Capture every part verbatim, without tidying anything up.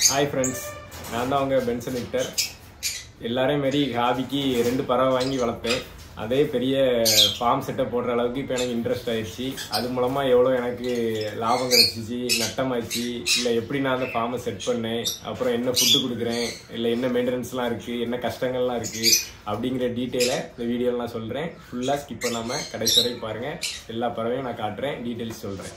Hi friends, நான் தான் உங்க பென்சன் விக்டர். எல்லாரையும் மாதிரி ஹாபிக்கு ரெண்டு பறவை வாங்கி வளர்ப்பேன். அதே பெரிய ஃபார்ம் செட்டப் போடுற அளவுக்கு இப்போ எனக்கு இன்ட்ரெஸ்ட் ஆயிடுச்சு. அது மூலமாக எவ்வளோ எனக்கு லாபம் கிடைச்சிச்சு, நட்டமாச்சு, இல்லை எப்படி நான் அந்த ஃபார்மை செட் பண்ணேன், அப்புறம் என்ன ஃபுட்டு கொடுக்குறேன், இல்லை என்ன மெயின்டெனன்ஸ்லாம் இருக்குது, என்ன கஷ்டங்கள்லாம் இருக்குது அப்படிங்கிற டீட்டெயிலை இந்த வீடியோவில் நான் சொல்கிறேன். ஃபுல்லாக ஸ்கிப் பண்ணாமல் கடைசி வரைக்கும் பாருங்கள். எல்லா பறவையும் நான் காட்டுறேன், டீட்டெயில்ஸ் சொல்கிறேன்.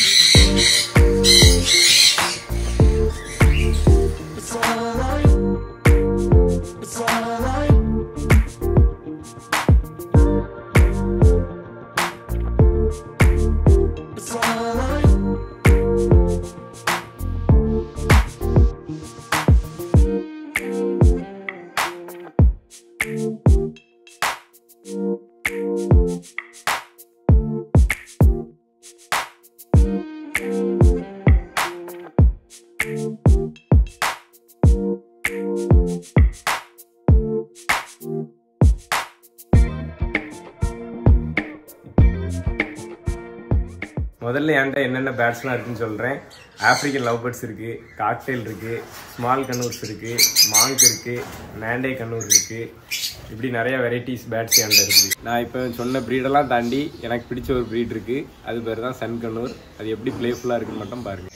முதல்ல என்கிட்ட என்னென்ன பேர்ட்ஸ்லாம் இருக்குன்னு சொல்கிறேன். ஆஃப்ரிக்கன் லவ் பேர்ட்ஸ் இருக்குது, காக்டெயில் இருக்குது, ஸ்மால் கன்னூர்ஸ் இருக்குது, மாங்க் இருக்குது, மேண்டே கன்னூர் இருக்குது. இப்படி நிறைய வெரைட்டிஸ் பேர்ட்ஸ் என்கிட்ட இருக்குது. நான் இப்போ சொன்ன ப்ரீடெல்லாம் தாண்டி எனக்கு பிடிச்ச ஒரு ப்ரீட் இருக்குது. அது பேர் தான் சன் கன்னூர். அது எப்படி ப்ளேஃபுல்லாக இருக்குன்னு மட்டும் பாருங்கள்.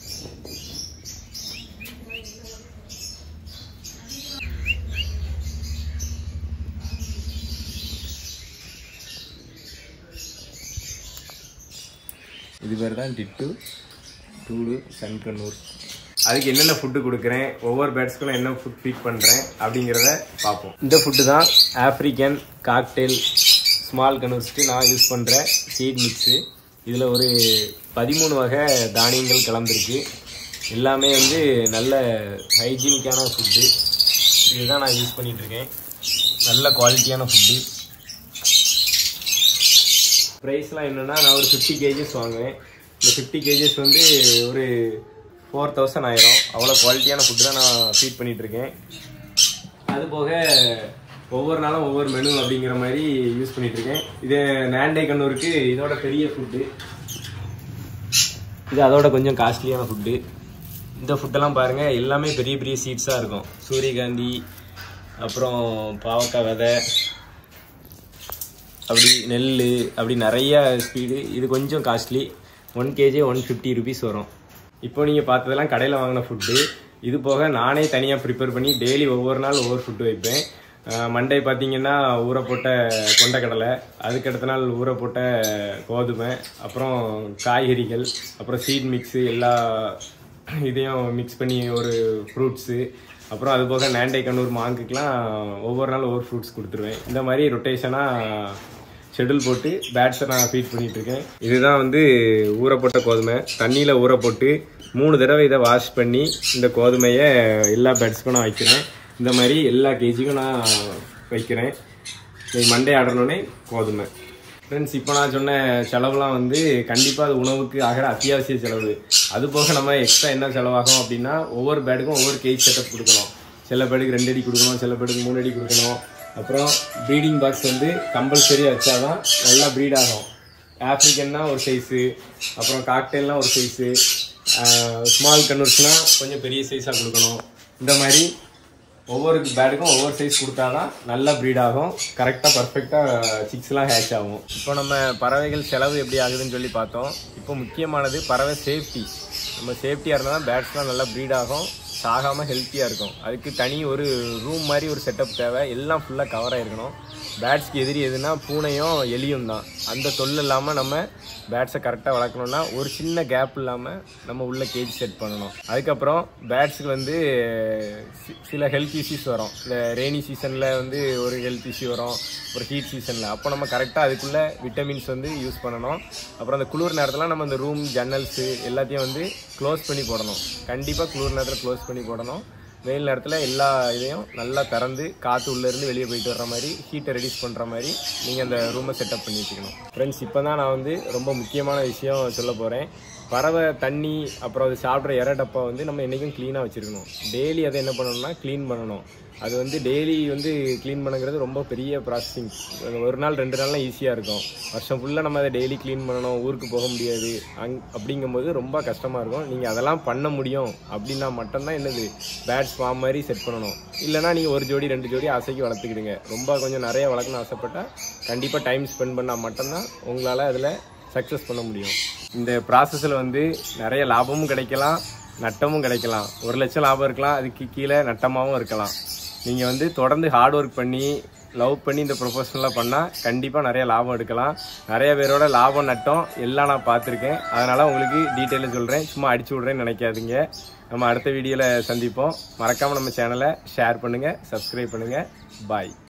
இது பேர் தான் டிட்டு டூடு சன் கன்னூர். அதுக்கு என்னென்ன ஃபுட்டு கொடுக்குறேன், ஒவ்வொரு பேர்ட்ஸ்க்கும் என்ன ஃபுட் ஃபீட் பண்ணுறேன் அப்படிங்கிறத பார்ப்போம். இந்த ஃபுட்டு தான் ஆஃப்ரிக்கன் காக்டெயில் ஸ்மால் கன்னூர்ஸ்க்கு நான் யூஸ் பண்ணுற சீட் மிக்ஸு. இதில் ஒரு பதிமூணு வகை தானியங்கள் கலந்துருக்கு. எல்லாமே வந்து நல்ல ஹைஜீனிக்கான ஃபுட்டு. இதுதான் நான் யூஸ் பண்ணிகிட்ருக்கேன். நல்ல குவாலிட்டியான ஃபுட்டு. ப்ரைஸ்லாம் என்னென்னா, நான் ஒரு ஃபிஃப்டி கேஜஸ் வாங்குவேன். இந்த ஃபிஃப்டி கேஜஸ் வந்து ஒரு ஃபோர் தௌசண்ட் ஆயிரும். அவ்வளோ குவாலிட்டியான ஃபுட்டு தான் நான் ஃபீட் பண்ணிகிட்ருக்கேன். அது போக ஒவ்வொரு நாளும் ஒவ்வொரு மெனு அப்படிங்கிற மாதிரி யூஸ் பண்ணிகிட்ருக்கேன். இது மேண்டே கன்னூருக்கு இதோட பெரிய ஃபுட்டு. இது அதோட கொஞ்சம் காஸ்ட்லியான ஃபுட்டு. இந்த ஃபுட்டெல்லாம் பாருங்கள், எல்லாமே பெரிய பெரிய சீட்ஸாக இருக்கும். சூரியகாந்தி, அப்புறம் பாவக்காய் விதை, அப்படி நெல், அப்படி நிறையா ஸ்பீடு. இது கொஞ்சம் costly. One KG one fifty rupees வரும். இப்போ நீங்கள் பார்த்ததெல்லாம் கடையில் வாங்கின ஃபுட்டு. இது போக நானே தனியாக ப்ரிப்பேர் பண்ணி டெய்லி ஒவ்வொரு நாள் ஒவ்வொரு ஃபுட்டு வைப்பேன். மண்டே பார்த்தீங்கன்னா ஊற போட்ட கொண்டக்கடலை, அதுக்கடுத்த நாள் ஊற போட்ட கோதுமை, அப்புறம் காய்கறிகள், அப்புறம் சீட் மிக்ஸு, எல்லா இதையும் மிக்ஸ் பண்ணி ஒரு ஃப்ரூட்ஸு, அப்புறம் அது போக மேண்டே கன்னூர் மாங்குக்கெலாம் ஒவ்வொரு நாள் ஒவ்வொரு ஃப்ரூட்ஸ் கொடுத்துருவேன். இந்த மாதிரி ரொட்டேஷனாக ஷெட்யூல் போட்டு பேட்ஸை நான் ஃபீட் பண்ணிகிட்ருக்கேன். இதுதான் வந்து ஊற போட்ட கோதுமை. தண்ணியில் ஊற போட்டு மூணு தடவை இதை வாஷ் பண்ணி இந்த கோதுமையை எல்லா பேட்ஸ்க்கும் நான் வைக்கிறேன். இந்த மாதிரி எல்லா கேஜிக்கும் நான் வைக்கிறேன். மண்டே ஆடணுன்னே கோதுமை. ஃப்ரெண்ட்ஸ், இப்போ நான் சொன்ன செலவுலாம் வந்து கண்டிப்பாக அது உணவுக்கு ஆகிற அத்தியாவசிய செலவு. அது போக நம்ம எக்ஸ்ட்ரா என்ன செலவாகும் அப்படின்னா, ஒவ்வொரு பேடுக்கும் ஒவ்வொரு கேஜ் செட்டப் கொடுக்கணும். சில பேடுக்கு ரெண்டு அடி கொடுக்கணும், சில பேடுக்கு மூணு அடி கொடுக்கணும். அப்புறம் ப்ரீடிங் பாக்ஸ் வந்து கம்பல்சரியாக வச்சாதான் நல்லா ப்ரீட் ஆகும். ஆஃப்ரிக்கன்னா ஒரு சைஸு, அப்புறம் காக்டெயில்னால் ஒரு சைஸு, ஸ்மால் கன்னூர்ஸ்னால் கொஞ்சம் பெரிய சைஸாக கொடுக்கணும். இந்த மாதிரி ஒவ்வொரு பேடுக்கும் ஒவ்வொரு சைஸ் கொடுத்தா தான் நல்லா ப்ரீட் ஆகும். கரெக்டாக பர்ஃபெக்டாக சிக்ஸ்லாம் ஹேட்ச் ஆகும். இப்போ நம்ம பறவைகள் செலவு எப்படி ஆகுதுன்னு சொல்லி பார்த்தோம். இப்போ முக்கியமானது பறவை சேஃப்டி. நம்ம சேஃப்டியாக இருந்தால் தான் பேட்ஸ்லாம் நல்லா ப்ரீட் ஆகும், சாகாமல் ஹெல்த்தியாக இருக்கும். அதுக்கு தனி ஒரு ரூம் மாதிரி ஒரு செட்டப் தேவை. எல்லாம் ஃபுல்லாக கவர் ஆகிருக்கணும். பேட்ஸ்க்கு எதிரி எதுனா பூனையும் எலியும் தான். அந்த தொல்லை இல்லாமல் நம்ம பேட்ஸை கரெக்டாக வளர்க்கணுன்னா ஒரு சின்ன கேப் இல்லாமல் நம்ம உள்ள கேஜ் செட் பண்ணணும். அதுக்கப்புறம் பேட்ஸுக்கு வந்து சில ஹெல்த் இஷ்யூஸ் வரும். இந்த ரெய்னி சீசனில் வந்து ஒரு ஹெல்த் இஷ்யூ வரும், ஒரு ஹீட் சீசனில். அப்போ நம்ம கரெக்டாக அதுக்குள்ளே விட்டமின்ஸ் வந்து யூஸ் பண்ணணும். அப்புறம் அந்த குளிர் நேரத்தில் நம்ம அந்த ரூம் ஜன்னல்ஸு எல்லாத்தையும் வந்து க்ளோஸ் பண்ணி போடணும். கண்டிப்பாக குளிர் நேரத்தில் க்ளோஸ் பண்ணி போடணும். வெயில் நேரத்தில் எல்லா இதையும் நல்லா திறந்து காற்று உள்ளேருந்து வெளியே போயிட்டு வர்ற மாதிரி, ஹீட்டை ரெடியூஸ் பண்ணுற மாதிரி நீங்கள் அந்த ரூமை செட்டப் பண்ணி வச்சுக்கணும். ஃப்ரெண்ட்ஸ், இப்போ தான் நான் வந்து ரொம்ப முக்கியமான விஷயம் சொல்ல போகிறேன். பறவை தண்ணி அப்புறம் அது சாப்பிட்ற இற டப்பா வந்து நம்ம என்றைக்கும் க்ளீனாக வச்சுருக்கணும். டெய்லி அதை என்ன பண்ணணும்னா க்ளீன் பண்ணணும். அது வந்து டெய்லி வந்து க்ளீன் பண்ணுங்கிறது ரொம்ப பெரிய ப்ராசஸிங். ஒரு நாள் ரெண்டு நாள்லாம் ஈஸியாக இருக்கும். வருஷம் ஃபுல்லாக நம்ம அதை டெய்லி க்ளீன் பண்ணணும், ஊருக்கு போக முடியாது. அங் அப்படிங்கும்போது ரொம்ப கஷ்டமாக இருக்கும். நீங்கள் அதெல்லாம் பண்ண முடியும் அப்படின்னா மட்டும்தான் என்னது பேட்ஸ் ஃபார்ம் மாதிரி செட் பண்ணணும். இல்லைனா நீங்கள் ஒரு ஜோடி ரெண்டு ஜோடி ஆசைக்கு வளர்த்துக்கிடுங்க. ரொம்ப கொஞ்சம் நிறைய வளர்க்கணும்னு ஆசைப்பட்டால் கண்டிப்பாக டைம் ஸ்பெண்ட் பண்ணால் மட்டும்தான் உங்களால் அதில் சக்ஸஸ் பண்ண முடியும். இந்த ப்ராசஸில் வந்து நிறைய லாபமும் கிடைக்கலாம், நட்டமும் கிடைக்கலாம். ஒரு லட்சம் லாபம் இருக்கலாம், அதுக்கு கீழே நட்டமாகவும் இருக்கலாம். நீங்கள் வந்து தொடர்ந்து ஹார்ட் ஒர்க் பண்ணி லவ் பண்ணி இந்த ப்ரொஃபஷனலாக பண்ணால் கண்டிப்பாக நிறைய லாபம் எடுக்கலாம். நிறைய பேரோட லாபம் நட்டம் எல்லாம் நான் பார்த்துருக்கேன். அதனால் உங்களுக்கு டீட்டெயிலாக சொல்கிறேன், சும்மா அடிச்சு விட்றேன்னு நினைக்காதீங்க. நம்ம அடுத்த வீடியோவில் சந்திப்போம். மறக்காமல் நம்ம சேனலை ஷேர் பண்ணுங்கள், சப்ஸ்கிரைப் பண்ணுங்கள். பாய்.